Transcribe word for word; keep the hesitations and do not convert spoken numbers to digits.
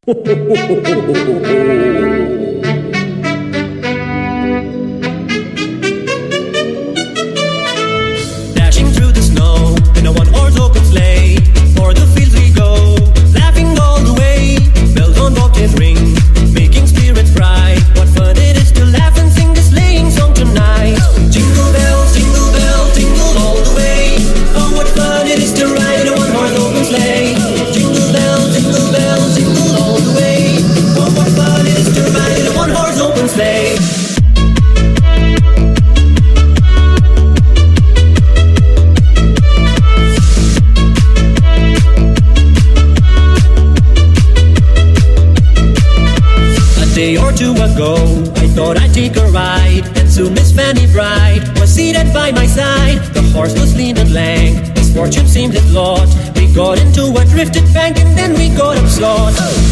Dashing through the snow in a one-horse open sleigh, o'er the fields we go, laughing all the way. Bells on bobtails ring, making spirits bright. What fun it is to laugh and sing this sleighing song tonight. Jingle bells, jingle bells, jingle all the way. Oh, what fun it is to ride in a one-horse open sleigh. Jingle bells, jingle bells, jingle all the way. Oh, what fun it is to ride in a one-horse open sleigh. A day or two ago, I thought I'd take a ride, and soon Miss Fanny Bright was seated by my side. The horse was lean and lank, his fortune seemed his lot. We got into a drifted bank and then we got upslot.